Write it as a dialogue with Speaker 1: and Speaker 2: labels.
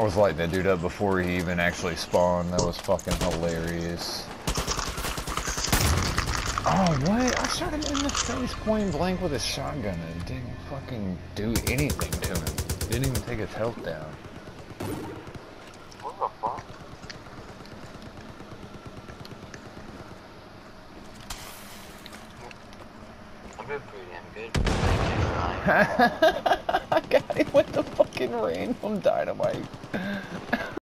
Speaker 1: was lighting that dude up before he even actually spawned. That was fucking hilarious. Oh, what? I shot him in the face point blank with a shotgun and it didn't fucking do anything to him. Didn't even take his health down.
Speaker 2: What the fuck? I'm doing pretty damn good.
Speaker 1: I got him with the fucking random dynamite.